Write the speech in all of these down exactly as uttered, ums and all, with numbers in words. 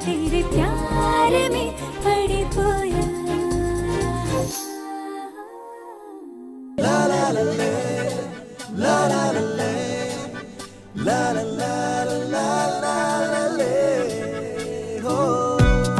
तेरे प्यार में पड़िपोया La la la la la la la la la la la la la la oh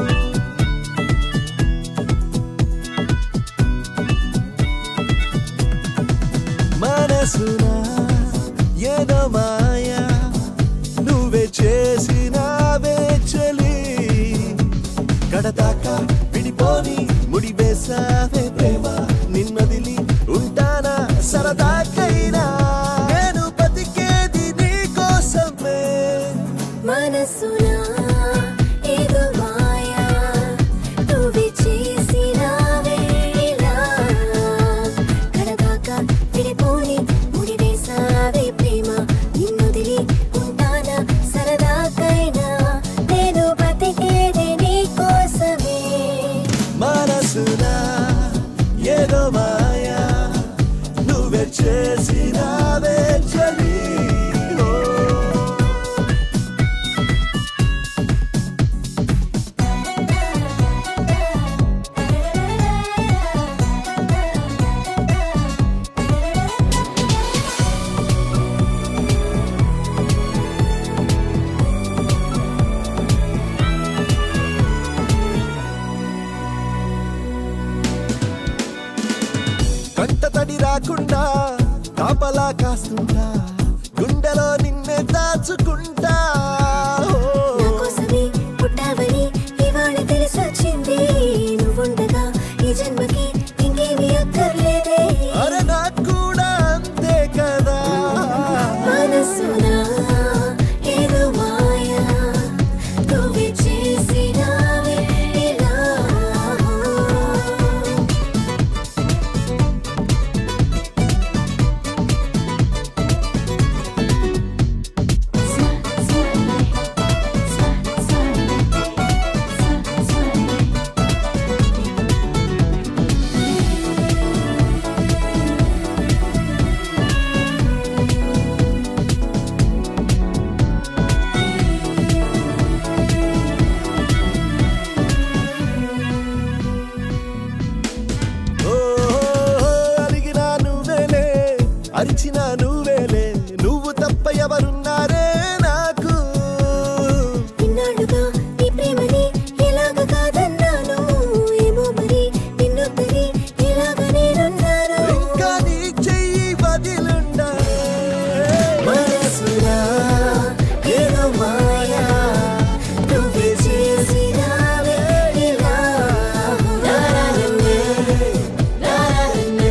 మనసునా ఏదో మాయా నువ్వే చేసినావే చలి కడదాకా విడిపోని ముడి వేసావే ప్రేమ నిన్నదిలి ఉంటానా సరదాకైనా నేను బతికేది నీ కోసమే మనసునా ఏదో మాయా నువ్వే చేసినావే ఇలా కడదాకా విడిపోని ముడి వేసావే ప్రేమ నిన్నదిలి ఉంటానా సరదాకైనా నేను బతికేది నీ కోసమే మనసునా ఏదో మాయా నువ్వే చేసినావే చలి కంట తడి రాకుండా కాపలా కాస్తుంటా గుండెలో నిన్నే దాచుకుంటా నా కోసమే పుట్టావని ఇవాళ తెలిసొచ్చింది నువ్వుండగా ఈ జన్మకి ఇంకేమీ అక్కర్లేదే అరే నాకు కూడా అంతే కదా మనసునా ఏదో మాయా నువ్వే చేసినావే ఇలా అడిగినా నువ్వేలే అరిచినా నువ్వేలే నువ్వు తప్ప ఎవరున్నారే నాకు ఇన్నాళ్ళుగా నీ ప్రేమని ఎలాగ కాదన్నాను ఏమో మరి నిన్నొద్దరి ఎలాగ నేనున్నాను ఇంకా నీ చెయ్యి వదిలుండా మనసునా ఏదో మాయా నువ్వే చేసినావే ఇలా నారాయణే నారాయణే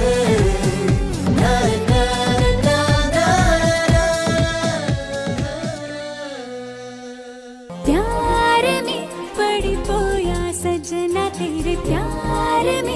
प्यार में पड़िपोया सजना तेरे प्यार में